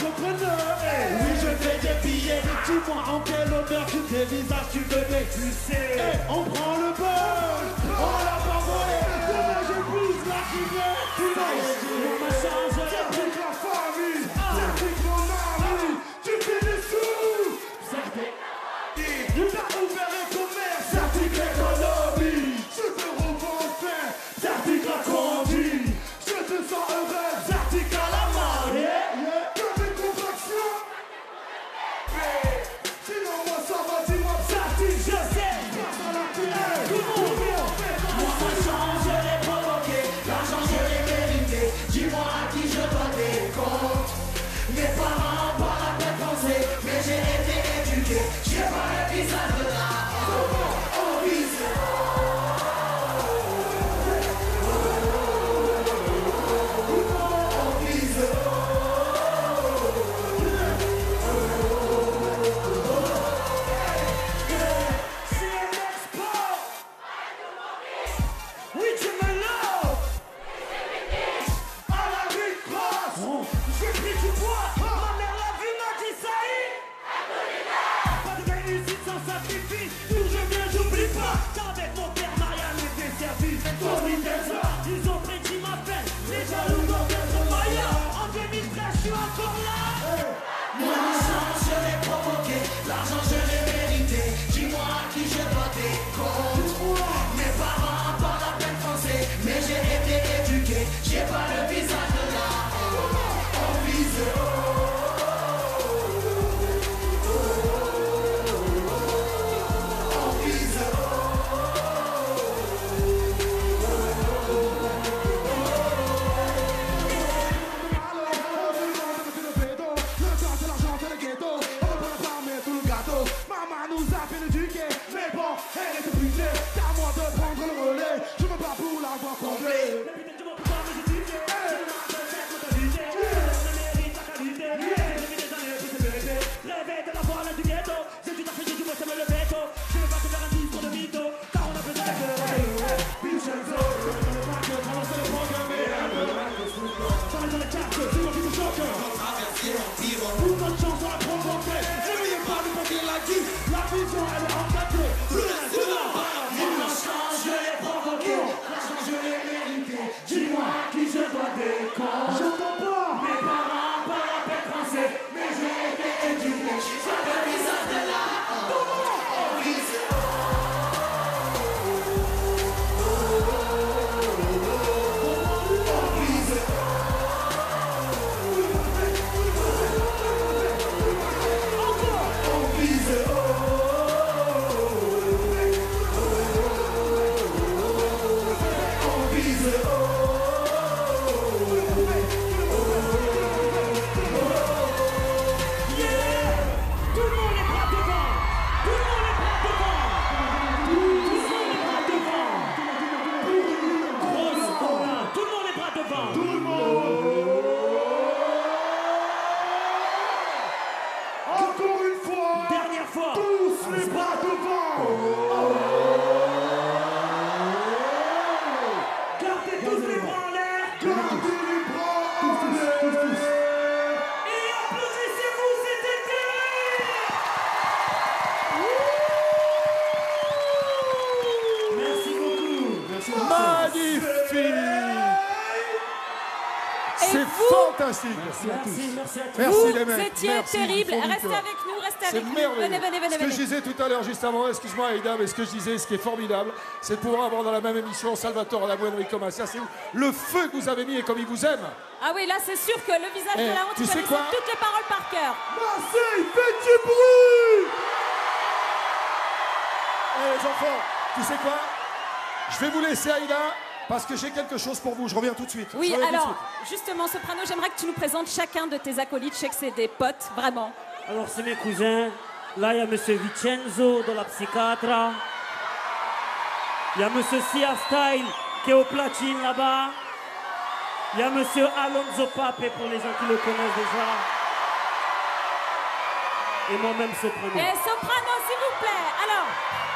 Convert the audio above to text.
entrepreneur. Oui, je fais des billets. Dis-moi en quel honneur tu dévisages, tu veux m'excuser. On prend le bol, on l'a pas volé. Demain j'épouse la fumée. On m'a changé. T'appliques la famille, t'appliques mon ami. Tu fais des sous. Tu t'as ouvert un commerce, t'appliques l'économie. Je te revends faim, t'appliques la conduite. Je te sens heureux, t'appliques à la mariée. Comme une contraction. Sinon moi ça va, dis-moi t'appliques, je sais. Passe à la télé, tout le monde. Moi l'argent je l'ai provoqué, l'argent je l'ai mérité. Dis-moi à qui je dois des comptes. Mes parents parlent à peine français, mais j'ai été éduqué. J'ai pas le visage de la honte. On vise. Oui, tu me love. À la rue cross. J'ai pris du poids. Ma mère l'a vu, m'a dit ça y est. Pas de réussite sans sacrifice. D'où je viens, j'oublie pas. Qu'avec mon père, Marianne était servie. Tony Delsa, ils ont prédit ma peine. Les jaloux vont être Maya. En 2013, je suis encore là. Moi, l'argent, je l'ai provoqué. L'argent, je l'ai mérité. Dis-moi à qui je dois des comptes. Mes parents parlent à peine français, mais j'ai été éduqué. J'ai pas le visage de la honte. On vise on vise Maman nous a fait éduquer, mais bon, elle était brisée. C'est à moi de prendre le relais. Je me bats pour l'avoir comblé. Rêver de la voile du ghetto. C'est tout à fait du moi, c'est le veto. Je veux pas te faire un discours de mytho, car on a besoin de Vincenzo, pas que balancer le programme et un peu ça va dans les cartes, c'est moi qui te choque. Beaucoup de chance on l'a provoqué. N'oubliez pas de monter la guide. La vision elle est encadrée. Le reste de la barre. Mon argent je l'ai provoqué. L'argent je l'ai mérité. Dis-moi à qui je dois des comptes. J'entends pas. Mes parents parlent à peine français, mais j'ai été éduqué. J'ai pas le visage de la honte. On vise. Encore une fois, dernière fois, tous les bras devant. Gardez tous les bras en l'air. Gardez les bras en l'air. Et applaudissez-vous cet été. Merci beaucoup. Merci beaucoup. Magnifique. C'est fantastique. Merci les mecs. Vous étiez Merci, terrible. ils font du Restez cœur. avec nous, restez C'est avec nous. merveilleux. Venez. Ce que je disais tout à l'heure, juste avant, excuse-moi Aïda, mais ce que je disais, ce qui est formidable, c'est de pouvoir avoir dans la même émission Salvatore Adamo et Enrico Macias. C'est le feu que vous avez mis et comme ils vous aiment. Ah oui, là c'est sûr que le visage de la honte, tu tu sais connaissais quoi toutes les paroles par cœur. Marseille, faites du bruit. Eh les enfants, tu sais quoi? Je vais vous laisser Aïda. Parce que j'ai quelque chose pour vous, je reviens tout de suite. Oui, alors, justement, Soprano, j'aimerais que tu nous présentes chacun de tes acolytes. Je sais que c'est des potes, vraiment. Alors, c'est mes cousins. Là, il y a monsieur Vincenzo de la Psychiatre. Il y a monsieur Sia Style qui est au platine là-bas. Il y a monsieur Alonso Pape pour les gens qui le connaissent déjà. Et moi-même Soprano. Et Soprano, s'il vous plaît. Alors,